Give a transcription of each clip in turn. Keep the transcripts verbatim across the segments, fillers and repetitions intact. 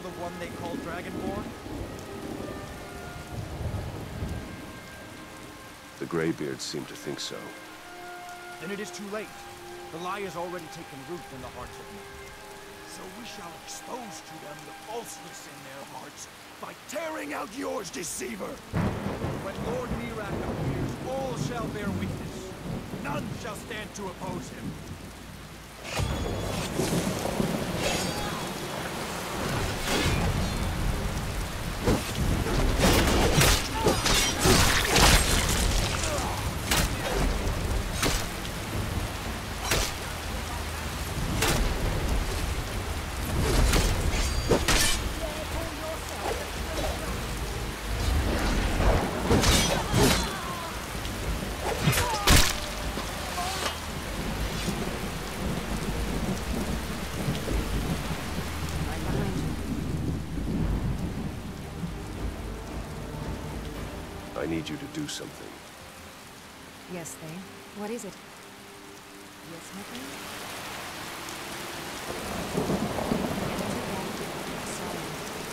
the one they call Dragonborn? The Greybeards seem to think so. Then it is too late. The lie has already taken root in the hearts of men. So we shall expose to them the falseness in their hearts by tearing out yours, deceiver! When Lord Miraak appears, all shall bear witness. None shall stand to oppose him. I need you to do something. Yes, Thane. What is it? Yes, my friend? Sorry.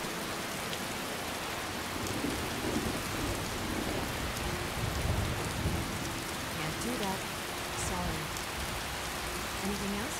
Can't do that. Sorry. Anything else?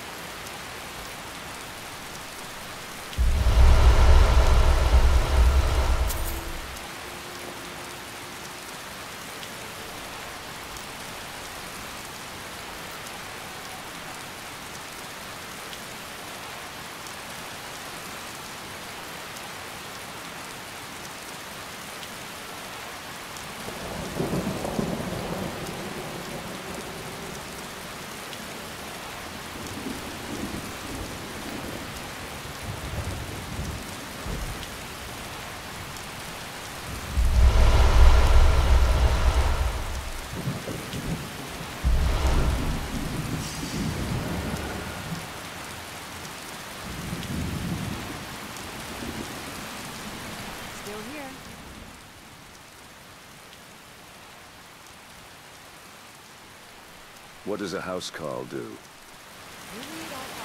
What does a housecarl do? You read all